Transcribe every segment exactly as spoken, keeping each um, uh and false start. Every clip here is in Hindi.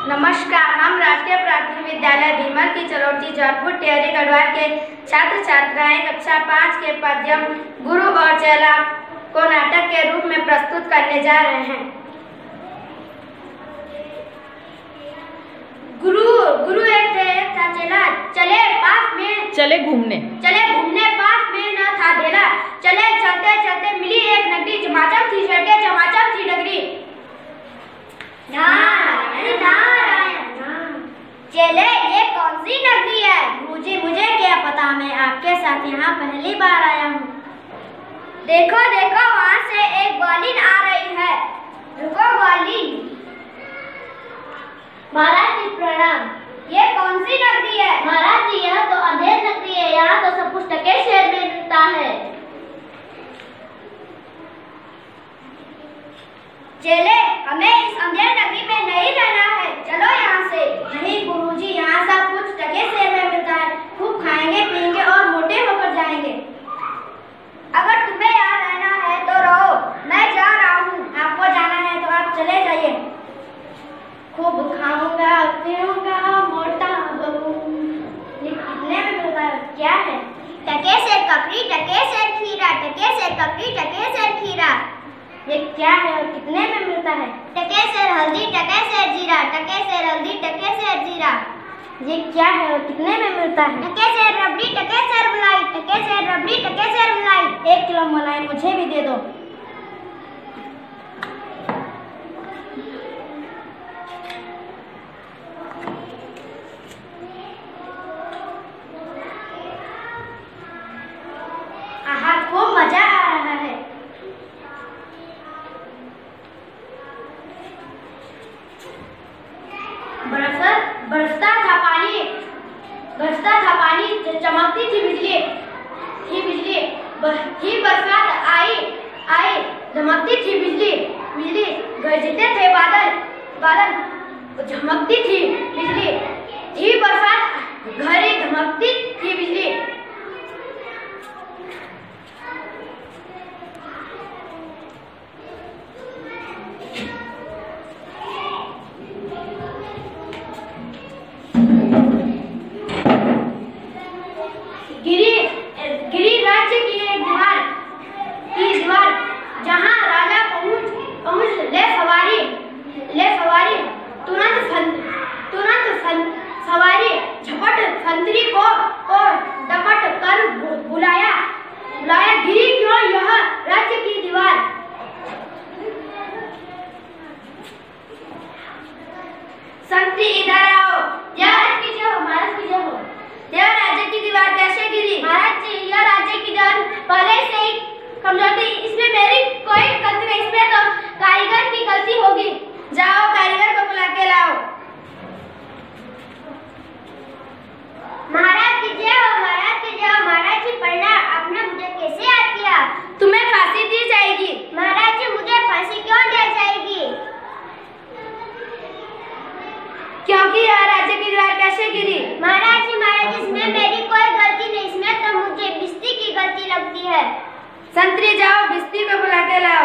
नमस्कार, हम राजकीय प्राथमिक विद्यालय भीमल की चलोटी जौनपुर टिहरी गढ़वाल के छात्र छात्राएं कक्षा पाँच के पद्यम गुरु और चेला को नाटक के रूप में प्रस्तुत करने जा रहे हैं। गुरु गुरु एक था चेला, चले पास में चले घूमने चले घूमने पास में न था ढेला। चले चलते चलते मिली एक नगरी, चमाचम थी सड़के चमाचम थी नगरी। नारायण नारायण चले ये कौन सी नगरी है? मुझे मुझे क्या पता, मैं आपके साथ यहाँ पहली बार आया हूँ। देखो देखो वहाँ से एक ग्वालिन आ रही है। रुको ग्वालिन। महाराज जी प्रणाम। ये कौन सी नगरी है? महाराज जी यह तो अंधेर नगरी है, यहाँ तो सब कुछ टके शहर में मिलता है। चले हमें इस अंधेर नगरी में नहीं रहना है, चलो यहाँ से। नहीं गुरुजी, यहाँ सब कुछ टके शहर में मिलता है, खूब खाएंगे पिएंगे और मोटे होकर जाएंगे। अगर तुम्हें यहाँ रहना है तो रहो, मैं जा रहा हूँ। आपको जाना है तो आप चले जाइए। खूब खाऊंगा पीऊंगा मोटा बनूं। ये कितने में मिलता है? क्या है? टके से ककड़ी टके से खीरा, टके से ककड़ी टके से खीरा। ये क्या है और कितने में मिलता है? टके से हल्दी टके से जीरा, टके से हल्दी टके से जीरा। ये क्या है और कितने में मिलता है? टके से रबड़ी टके से मलाई, टके से रबड़ी टके से मलाई। एक किलो मलाई मुझे भी दे दो। आहा, खूब मजा आ रहा है। बरसा बरसता था पानी, बरसता था पानी, चमकती थी बिजली, थी बिजली, ही बरसात आई, आई, धमकती थी बिजली, बिजली, गरजते थे बादल, बादल, झमकती थी बिजली, ही बरसात, घड़ी धमकती थी बिजली। गिरी गिरी राज्य की एक दीवार की दीवार, जहाँ राजा पहुँच पहुँच ले सवारी ले सवारी तुरंत फन, तुरंत फन, सवारी झपट फंतरी को को डपट कर बुलाया बुलाया गिरी क्यों यह राज्य की दीवार। संतरी इधर आओ। महाराज की जय हो, महाराज की जय हो। यह राज्य की दीवार कैसे गिरी? महाराज जी यह राज्य की दीवार पहले से ही कमजोर थी, इसमें मेरी कोई गलती नहीं, इसमें तो कारीगर की गलती होगी। जाओ कारीगर को बुला के लाओ। महाराज की जय हो, महाराज की जय हो। महाराज जी प्रणाम। आपने मुझे कैसे याद किया? तुम्हें फांसी दी जाएगी। महाराज जी मुझे फांसी क्यों दी जाएगी? क्योंकि यह राज्य की दीवार कैसे गिरी? महाराज जी महाराज जी इसमें मेरी कोई गलती नहीं, इसमें तो मुझे बिस्ती की गलती लगती है। संतरी जाओ बिस्ती को बुला के लाओ।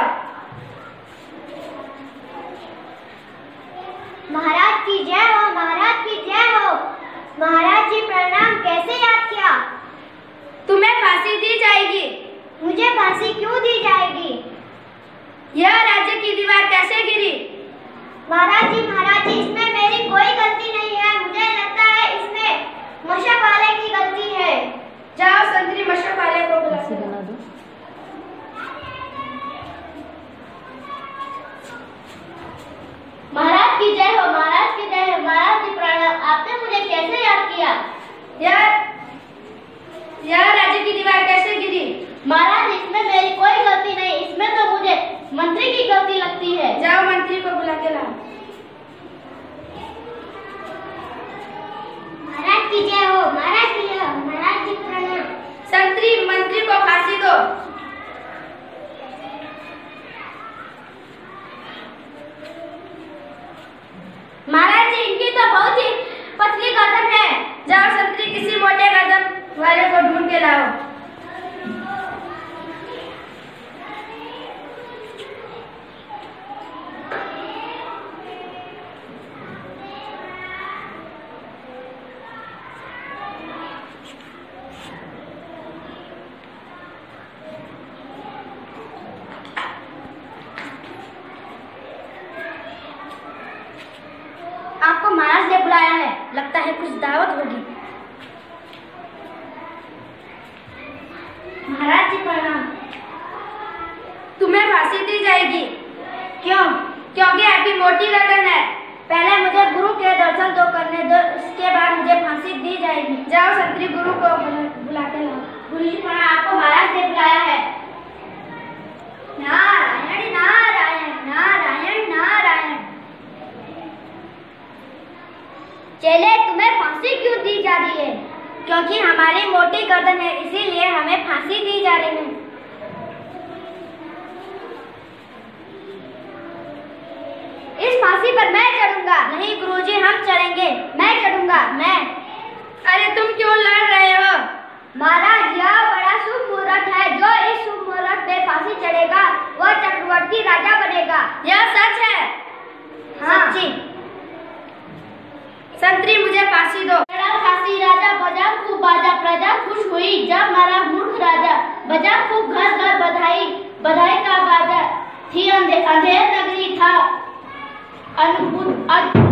महाराज की जय हो, महाराज की जय हो। महाराज जी प्रणाम। कैसे याद किया? तुम्हें फांसी दी जाएगी। मुझे फांसी क्यों दी जाएगी? यह राज्य की दीवार कैसे गिरी? महाराज जी महाराज जी इसमें मेरी कोई गलती नहीं है, मुझे लगता है इसमें मशक वाले की गलती है। जाओ संतरी मशक वाले को बुला के बना दो। महाराज की जय हो, महाराज की जय हो। महाराज जी प्रणाम। आपने मुझे कैसे याद किया? यह यह राज्य की दीवार कैसे गिरी? महाराज इसमें मेरी कोई गलती नहीं, इसमें तो मुझे मंत्री की गलती लगती है। जाओ मंत्री को बुला के लाओ। महाराज की जय हो, महाराज की जय हो। महाराज जी प्रणाम। संतरी मंत्री को फांसी दो। महाराज जी इनकी तो बहुत ही पतली गर्दन है। जाओ संतरी किसी मोटे गर्दन वाले को ढूंढ के लाओ। आपको महाराज ने बुलाया है, लगता है कुछ दावत होगी। महाराज जी प्रणाम। तुम्हें फांसी दी जाएगी। क्यों? क्योंकि आपकी मोटी गर्दन है। पहले मुझे गुरु के दर्शन तो करने दो, उसके बाद मुझे फांसी दी जाएगी। जाओ संतरी गुरु को बुलाते लाओ। गुरु जी प्रणाम, आपको महाराज ने बुलाया है। नारायण नारायण नारायण नारायण। चेले, तुम्हें फांसी क्यों दी जा रही है? क्योंकि हमारी मोटी गर्दन है, इसीलिए हमें फांसी दी जा रही है। इस फांसी पर मैं चढ़ूंगा। नहीं गुरुजी, हम चढ़ेंगे। मैं चढ़ूंगा, मैं। अरे तुम क्यों लड़ रहे हो? महाराज, यह बड़ा शुभ मुहूर्त है। जो इस शुभ मुहूर्त में फांसी चढ़ेगा वह चक्रवर्ती राजा बनेगा। यह सच है? हाँ। सच्ची। संतरी, मुझे फांसी दो। फांसी राजा बजा खूब बाजा, प्रजा खुश हुई जब मरा मूर्ख राजा। बजा खूब घर घर बधाई, बधाई का बाजा। थी अंधेर नगरी था अद्भुत